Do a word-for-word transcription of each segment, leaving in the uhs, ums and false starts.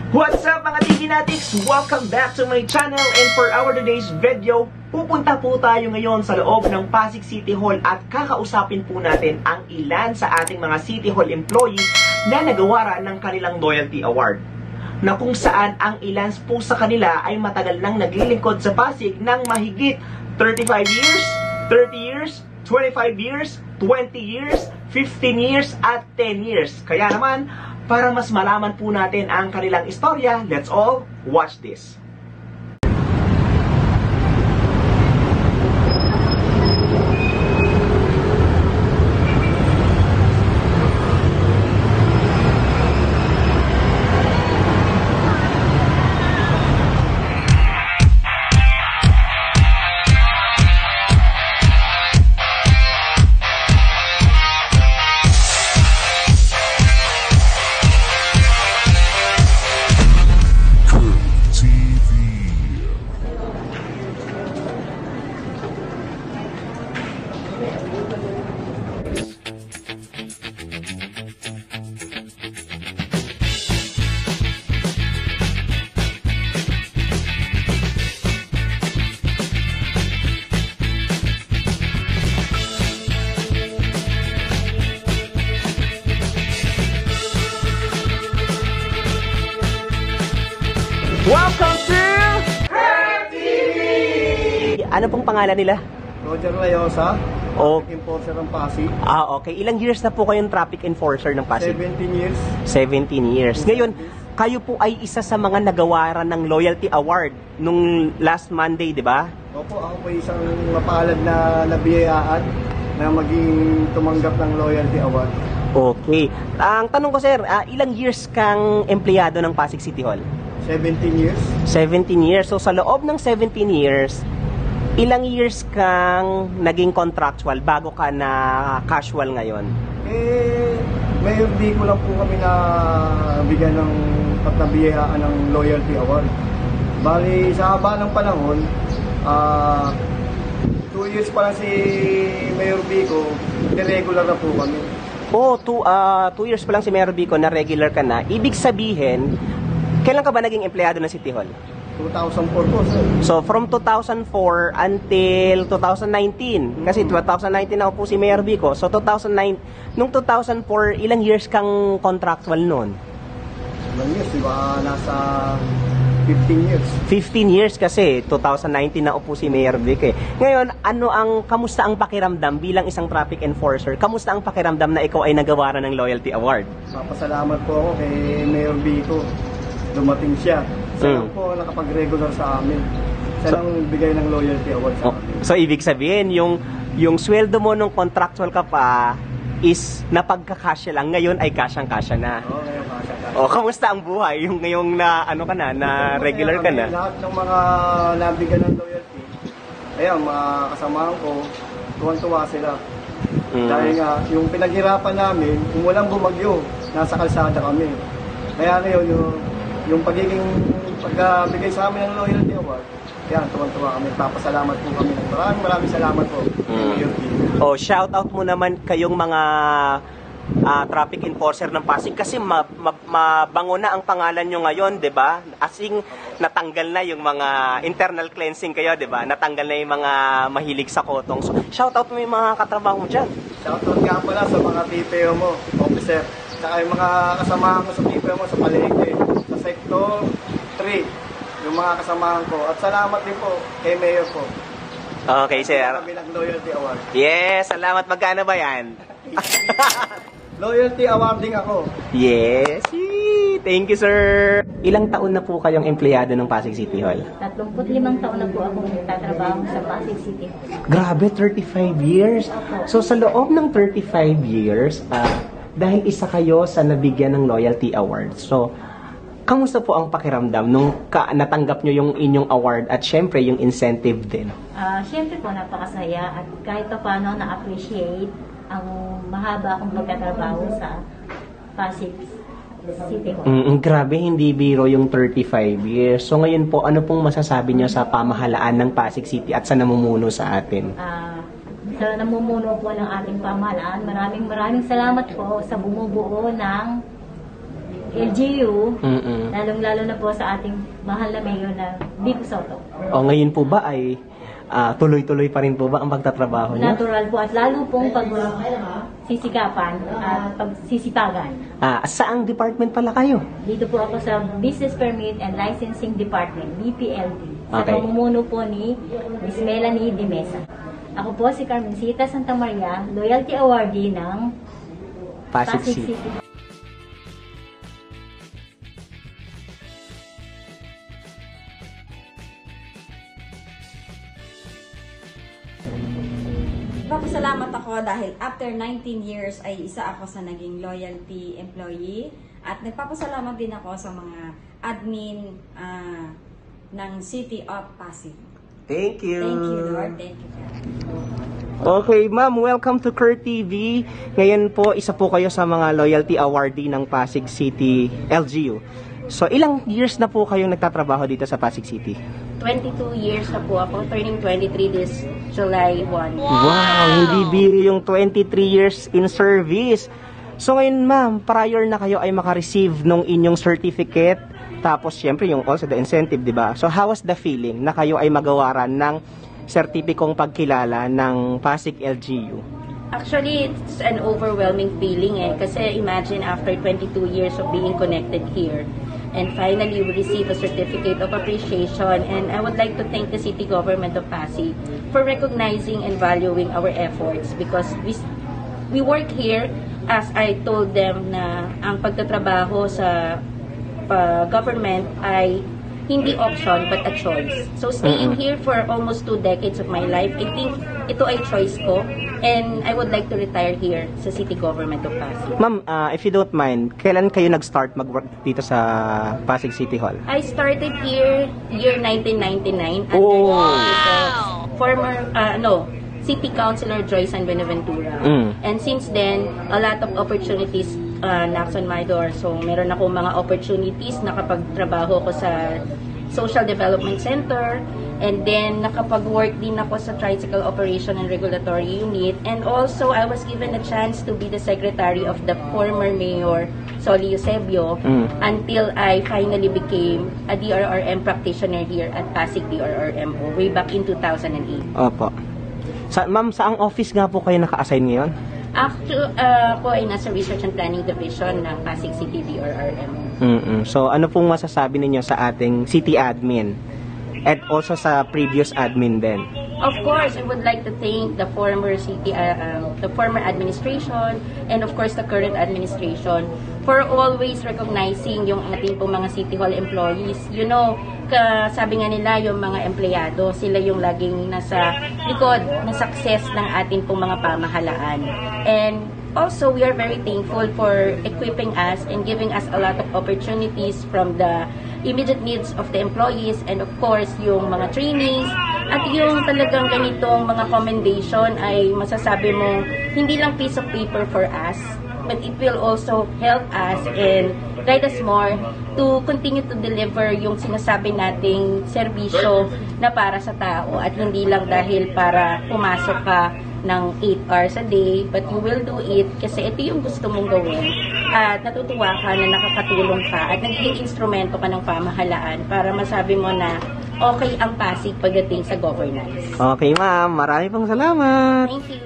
What's up mga Tikinatics? Welcome back to my channel, and for our today's video, pupunta po tayo ngayon sa loob ng Pasig City Hall at kakausapin po natin ang ilan sa ating mga City Hall employees na nagawaran ng kanilang Loyalty Award, na kung saan ang ilan po sa kanila ay matagal nang naglilingkod sa Pasig ng mahigit thirty-five years, thirty years, twenty-five years, twenty years, fifteen years, at ten years. Kaya naman, para mas malaman po natin ang kanilang istorya, let's all watch this. Welcome to Her T V! Ano pong pangalan nila? Roger Layosa, Oh. traffic enforcer ng Pasig. Ah, okay. Ilang years na po kayong traffic enforcer ng Pasig? seventeen years. seventeen years. Ngayon, kayo po ay isa sa mga nagawaran ng Loyalty Award nung last Monday, di ba? Opo, ako po isang mapalad na nabiyayaan na maging tumanggap ng Loyalty Award. Okay. Ang tanong ko, sir, ah, ilang years kang empleyado ng Pasig City Hall? seventeen years. seventeen years. So, sa loob ng seventeen years, ilang years kang naging contractual bago ka na casual ngayon? Eh, Mayor di ko lang po kami na bigyan ng at nabiyayaan ng Loyalty Award. Bali, sa haba ng panahon, ah, two years pa lang si Mayor Bico, irregular na po kami. Oh, two, uh, two years pa lang si Mayor Bico na regular ka na. Ibig sabihin, kailan ka ba naging empleyado ng City Hall? two thousand four po, sir. So, from two thousand four until two thousand nineteen. Kasi two thousand nineteen ako po si Mayor Bico. So, two thousand nine, nung two thousand four, ilang years kang contractual noon? Ilang years, di ba? Nasa fifteen years. fifteen years kasi, two thousand nineteen na po si Mayor Vic eh. Ngayon, ano ang, kamusta ang pakiramdam bilang isang traffic enforcer? Kamusta ang pakiramdam na ikaw ay nagawaran ng Loyalty Award? Papasalamat po ako kay Mayor Bico. Dumating siya. Siya lang Mm. po nakapag-regular sa amin. Siya So- lang bigay ng Loyalty Award sa Oh, amin. so, ibig sabihin, yung, yung sweldo mo nung contractual ka pa is napagkakasya lang. Ngayon ay kasyang-kasya na. Oo, ngayon kasya ka. O, kamusta ang buhay? Yung ngayong na, ano ka na, na regular ka na? Lahat ng mga nabigyan ng loyalty, ayan, mga kasamahan ko, tuwan-tuwa sila. Mm. Dahil nga, yung pinaghirapan namin, kung walang bumagyo, nasa kalsada kami. Kaya ngayon, yung, yung pagiging pagbigay sa amin ng Loyalty Award, yan, tuwan-tuwa kami. Papasalamat po kami. Maraming maraming salamat po. Mm. O, shout out mo naman kayong mga ah, traffic enforcer ng Pasig kasi ma- ma- mabango na ang pangalan nyo ngayon, 'di ba? Asing natanggal na yung mga internal cleansing kayo, 'di ba? Natanggal na yung mga mahilig sa kotong. So, shout out mo yung mga katrabaho mo diyan. Shoutout nga pala sa mga T P O mo, officer. Saka yung mga kasamahan ko sa T P O mo sa palengke, sa Sector three, yung mga kasamahan ko. At salamat din po kay Mayor po. Okay, sir. Kami ng Loyalty Award. Yes, salamat. Magkano ba yan? Loyalty Awarding ako. Yes. Yee! Thank you, sir. Ilang taon na po kayong empleyado ng Pasig City Hall? tatlumpu't limang taon na po akong nagtatrabaho sa Pasig City. Grabe, thirty-five years. So, sa loob ng thirty-five years, ah, dahil isa kayo sa nabigyan ng Loyalty Award. So, kamusta po ang pakiramdam nung ka natanggap nyo yung inyong award at syempre yung incentive din? Ah, Siyempre po, napakasaya at kahit pa paano na-appreciate ang mahaba akong pagtatrabaho sa Pasig City Hall. Mm, grabe, hindi biro yung thirty-five years. So ngayon po, ano pong masasabi nyo sa pamahalaan ng Pasig City at sa namumuno sa atin? Ah, sa namumuno po ng ating pamahalaan, maraming maraming salamat po sa bumubuo ng L G U, Mm-mm. lalong-lalo na po sa ating mahal na mayor na Vico Soto. O ngayon po ba ay ah, tuloy-tuloy pa rin po ba ang pagtatrabaho niyo? Natural po at lalo pong pagsisikapan at pagsisipagan. Ah, saang department pala kayo? Dito po ako sa Business Permit and Licensing Department, B P L D, sa Okay. pamumuno po ni Miz Melanie De Mesa. Ako po si Carmencita Santa Maria, Loyalty Awardee ng Pasig Pasig City. City. Papasalamat ako dahil after nineteen years ay isa ako sa naging loyalty employee at nagpapasalamat din ako sa mga admin ah, ng City of Pasig. Thank you. Thank you, Lord. Thank you, God. Okay, ma'am, welcome to Kurt T V. Ngayon po, isa po kayo sa mga loyalty awardee ng Pasig City L G U. So, ilang years na po kayong nagtatrabaho dito sa Pasig City? twenty-two years na po ako, turning twenty-three this July first. Wow, hindi biro yung twenty-three years in service. So ngayon ma'am, prior na kayo ay makareceive nung inyong certificate, tapos syempre yung also the incentive, di ba? So how was the feeling na kayo ay magawaran ng sertipikong pagkilala ng Pasig L G U? Actually, it's an overwhelming feeling eh. Kasi imagine after twenty-two years of being connected here, and finally we receive a certificate of appreciation, and I would like to thank the city government of Pasig for recognizing and valuing our efforts because we we work here, as I told them, na ang pagtatrabaho sa uh, government ay hindi option but a choice. So staying Mm-mm. here for almost two decades of my life, I think ito ay choice ko, and I would like to retire here sa city government of Pasig. Ma'am, uh, if you don't mind, kailan kayo nag-start mag-work dito sa Pasig City Hall? I started here year nineteen ninety-nine under Oh. the office of former uh, no City Councilor Joyce San Benaventura. Mm. And since then, a lot of opportunities uh, knocks on my door. So meron ako mga opportunities, nakapagtrabaho ko sa Social Development Center, and then nakapag-work din ako sa Tricycle Operation and Regulatory Unit, and also I was given a chance to be the secretary of the former Mayor Soli Eusebio Mm. until I finally became a D R R M practitioner here at Pasig D R R M O way back in two thousand eight. Opo. Sa, ma'am, saang office nga po kayo naka-assign ngayon? Actually, uh, ako ay nasa Research and Planning Division ng Pasig City D R R M O. Mm-mm. So, ano pong masasabi ninyo sa ating city admin? And also sa previous admin din? Of course, I would like to thank the former city, uh, um, the former administration, and of course the current administration for always recognizing yung ating pong mga City Hall employees. You know, ka, sabi nga nila yung mga empleyado, sila yung laging nasa likod ng success ng ating pong mga pamahalaan. And also, we are very thankful for equipping us and giving us a lot of opportunities from the immediate needs of the employees, and of course, yung mga trainings, at yung talagang ganitong mga commendation ay masasabi mo, hindi lang piece of paper for us, but it will also help us and guide us more to continue to deliver yung sinasabi nating serbisyo na para sa tao, at hindi lang dahil para pumasok ka ng eight hours a day, but you will do it kasi ito yung gusto mong gawin, at natutuwa ka na nakakatulong ka at nagiging instrumento ka ng pamahalaan para masabi mo na okay ang Pasig pagdating sa governance. Okay, ma'am. Marami pong salamat. Thank you.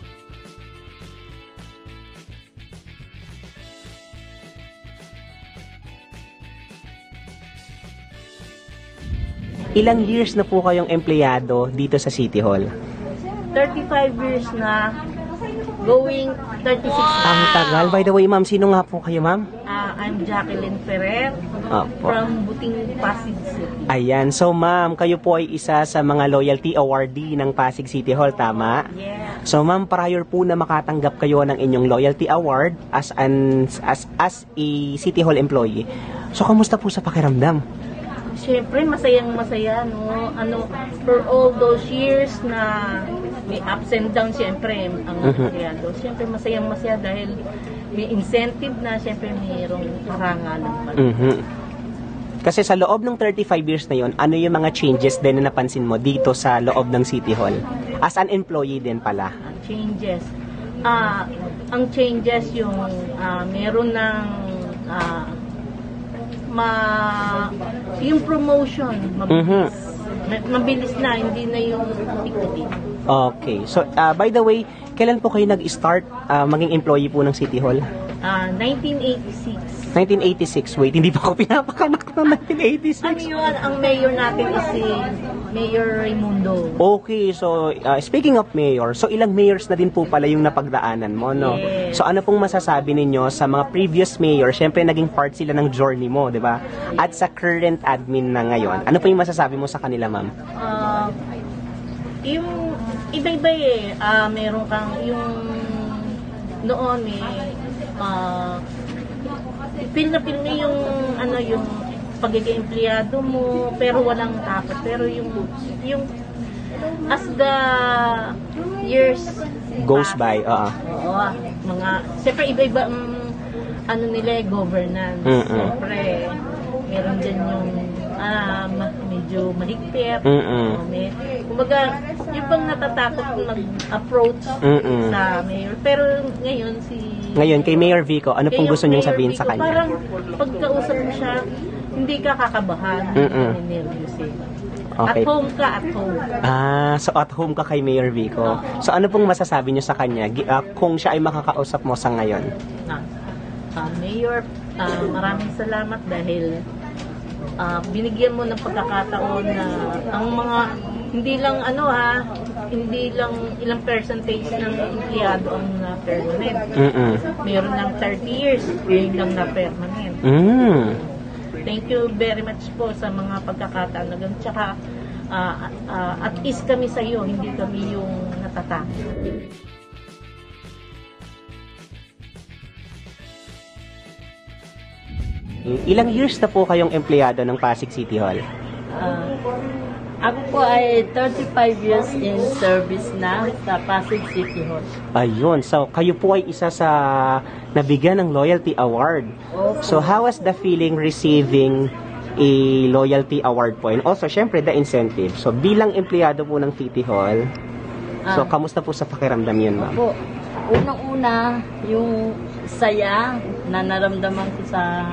Ilang years na po kayong empleyado dito sa City Hall? thirty-five years na, going thirty-six na. Ang tagal. By the way, ma'am, sino nga po kayo, ma'am? Ah, I'm Jacqueline Ferrer Opo. from Buting, Pasig City. Ayan. So, ma'am, kayo po ay isa sa mga loyalty awardee ng Pasig City Hall, tama? Yeah. So, ma'am, prior po na makatanggap kayo ng inyong loyalty award as an as as a City Hall employee. So, kamusta po sa pakiramdam? Siyempre, masayang masaya, no? Ano, for all those years na may ups and downs, siyempre, ang Mhm. empleyado. Siyempre, masayang masaya dahil may incentive na, siyempre, mayroong karangalan pa. Mhm. Kasi sa loob ng thirty-five years na yon, ano yung mga changes din na napansin mo dito sa loob ng City Hall? As an employee din pala. Ang changes. Ah, ang changes yung ah, meron ng ah, ma yung promotion mabilis. Mhm. Ma- Mabilis na, hindi na yung equity. Okay. So, ah, by the way, kailan po kayo nag-start ah, maging employee po ng City Hall? Ah, nineteen eighty-six. nineteen eighty-six. Wait, hindi pa ako pinapakanak ng nineteen eighty-six. Ano yun, ang mayor natin is si Mayor Raimundo. Okay, so uh, speaking of mayor, so ilang mayors na din po pala yung napagdaanan mo, no? Yes. So ano pong masasabi ninyo sa mga previous mayor? Syempre naging part sila ng journey mo, di ba? At sa current admin na ngayon, ano po yung masasabi mo sa kanila, ma'am? Ah, yung iba-iba eh. Ah, meron kang yung noon eh, ah, feel na feel mo yung ano yung pagiging empleyado mo pero walang takot, pero yung yung as the years Goes pass, by, oo. oo, mga siyempre iba-iba ang ano nila eh, governance. Mm-mm. Siyempre meron din yung um, medyo mahigpit. Mm-mm. O, may, kumbaga, yung bang natatakot mag-approach Mm-mm. sa mayor. Pero ngayon, si... Ngayon, kay Mayor Vico, ano pong Kay gusto niyong Mayor sabihin Vico, sa kanya? Parang pagkausap mo siya, hindi ka kakabahan. Mm-mm. Hindi nervous eh. Okay. At home ka, at home. Ah, so at home ka kay Mayor Vico. So ano pong masasabi niyo sa kanya gi- ah, kung siya ay makakausap mo sa ngayon? Ah, ah, Mayor, ah, maraming salamat dahil ah, binigyan mo ng pagkakataon na ang mga hindi lang ano ha, hindi lang ilang percentage ng empleyado ang na permanent. Mm-mm. Meron ng thirty years, ngayon lang na permanent. Mm. Thank you very much po sa mga pagkakataon na ganun. Tsaka ah, ah, at least kami sa iyo, hindi kami yung natatakot. Ilang years na po kayong empleyado ng Pasig City Hall? Ah, ako po ay thirty-five years in service na sa Pasig City Hall. Ayun, so kayo po ay isa sa nabigyan ng Loyalty Award. Opo. So how was the feeling receiving a Loyalty Award po? And also, syempre, the incentive. So bilang empleyado po ng City Hall, so Ah. kamusta po sa pakiramdam yun, ma'am? Po, unang-una, yung saya na naramdaman ko sa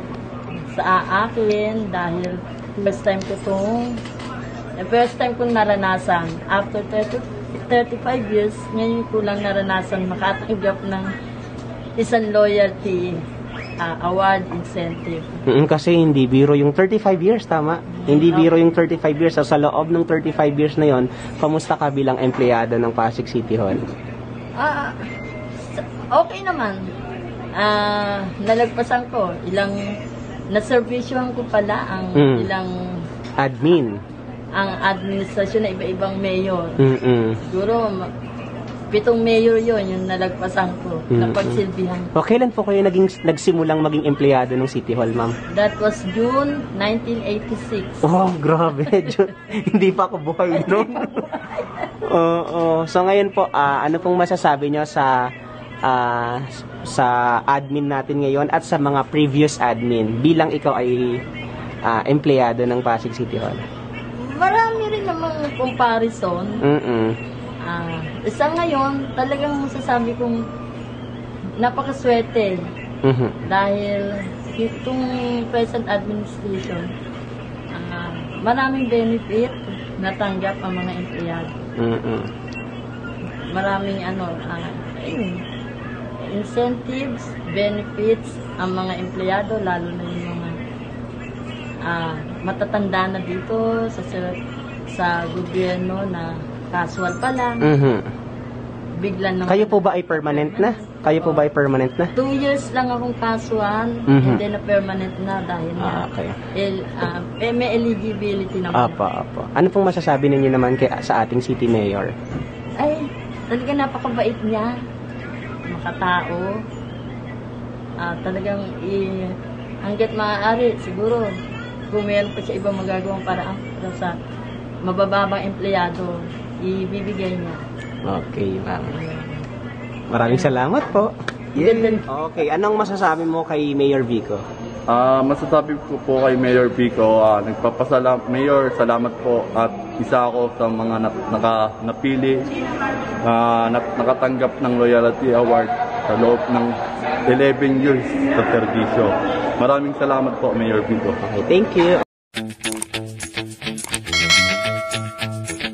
sa akin dahil first time ko itong first time kong naranasan. After thirty, thirty-five years, ngayon ko lang naranasan makatanggap ng isang loyalty ah, award incentive. Mm, kasi hindi biro yung thirty-five years, tama? Hindi biro yung thirty-five years. So, sa loob ng thirty-five years na yon, kamusta ka bilang empleyado ng Pasig City Hall? Ah, okay naman. Ah, nalagpasan ko ilang naservisyohan ko pala ang Mm. ilang Admin. ang administrasyon na iba-ibang mayor. Mm-mm. Siguro ma- pitong mayor yon yung nalagpasan ko, Mm-mm. napagsilbihan. O, kailan po kayo naging, nagsimulang maging empleyado ng City Hall, ma'am? That was June nineteen eighty-six. Oh, grabe. Ju- Hindi pa ako buhay noon. Oo. So ngayon po, ah, ano pong masasabi nyo sa ah, sa admin natin ngayon at sa mga previous admin bilang ikaw ay ah, empleyado ng Pasig City Hall? Marami rin namang comparison. Mm-mm. Ah, isa ngayon, talagang masasabi kong napakaswerte Mhm. dahil itong present administration, ah, maraming benefit na tanggap ang mga empleyado. Mm-mm. Maraming ano, ah, ayun, incentives, benefits ang mga empleyado, lalo na yung mga ah, matatanda na dito sa sa, sa gobyerno na casual pa lang, Mhm. bigla na. Kayo po ba ay permanent na? Kayo po ba ay permanent na? Two years lang akong casual, Mhm. and then na permanent na dahil Ah, na okay. el, ah, eh, may eligibility naman. Apo, apo. Ano pong masasabi ninyo naman kay, sa ating city mayor? Ay, talaga napakabait niya. Makatao. Ah, talagang i hanggat maaari, siguro, kung meron pa siya ibang magagawang paraan para sa mabababang empleyado, ibibigay niya. Okay, ma'am. Maraming salamat po. Yay. Okay, anong masasabi mo kay Mayor Vico? Ah, masasabi ko po kay Mayor Vico, ah, nagpapasalam Mayor, salamat po at isa ako sa mga na, naka, napili na, na nakatanggap ng Loyalty Award sa loob ng eleven years sa serbisyo. Maraming salamat po, Mayor Vico. Okay, thank you.